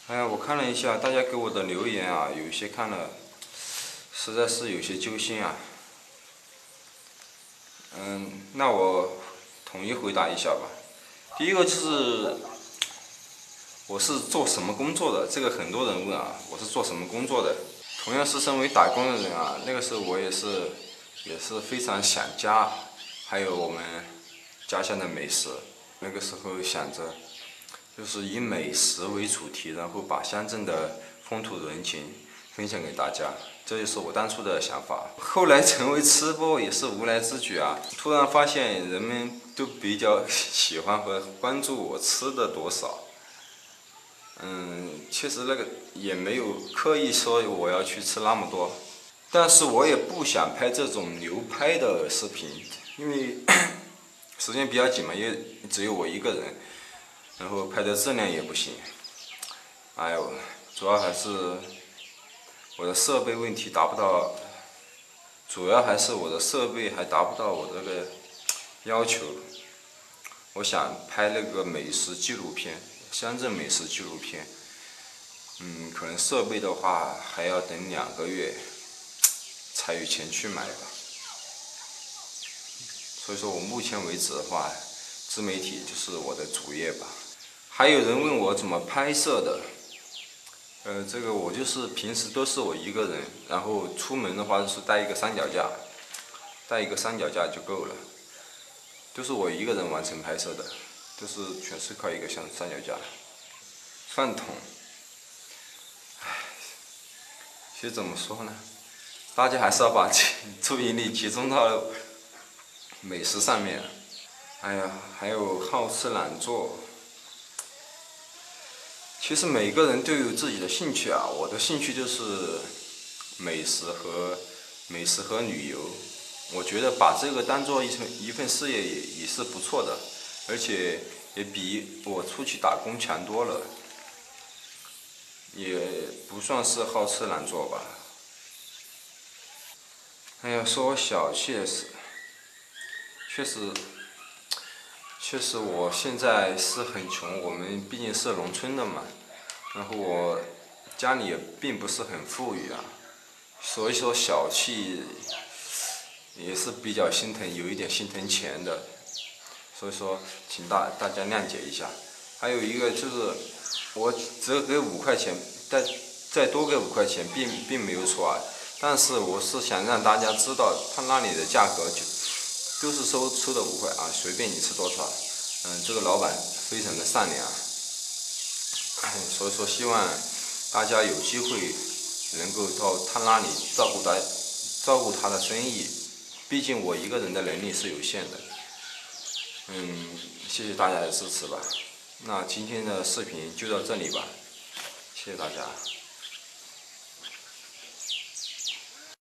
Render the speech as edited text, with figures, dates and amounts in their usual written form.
哎呀，我看了一下大家给我的留言啊，有些看了，实在是有些揪心啊。那我统一回答一下吧。第一个就是我是做什么工作的，这个很多人问啊，我是做什么工作的。同样是身为打工的人啊，那个时候我也是非常想家，还有我们家乡的美食。那个时候想着，就是以美食为主题，然后把乡镇的风土人情分享给大家，这就是我当初的想法。后来成为吃播也是无奈之举啊，突然发现人们都比较喜欢和关注我吃的多少。其实那个也没有刻意说我要去吃那么多，但是我也不想拍这种流拍的视频，因为时间比较紧嘛，也只有我一个人，然后拍的质量也不行。哎呦，主要还是我的设备问题达不到，主要还是我的设备还达不到我这个要求。我想拍那个美食纪录片，乡镇美食纪录片。可能设备的话还要等2个月才有钱去买吧。所以说我目前为止的话，自媒体就是我的主业吧。还有人问我怎么拍摄的，这个我就是平时都是我一个人，然后出门的话就是带一个三脚架，就够了，都是我一个人完成拍摄的，就是全是靠一个三脚架。饭桶，其实怎么说呢，大家还是要把注意力集中到美食上面。哎呀，还有好吃懒做。其实每个人都有自己的兴趣啊，我的兴趣就是美食和旅游。我觉得把这个当做一份事业也是不错的，而且也比我出去打工强多了，也不算是好吃懒做吧。哎呀，说我小气的事，确实我现在是很穷，我们毕竟是农村的嘛，然后我家里也并不是很富裕啊，所以说小气也是比较心疼，有一点心疼钱的，所以说请大家谅解一下。还有一个就是我只给5块钱，再多给5块钱并没有错啊，但是我是想让大家知道他那里的价格都是收的5块啊，随便你吃多少。这个老板非常的善良，所以说希望大家有机会能够到他那里照顾他的生意，毕竟我一个人的能力是有限的。谢谢大家的支持吧。那今天的视频就到这里吧，谢谢大家。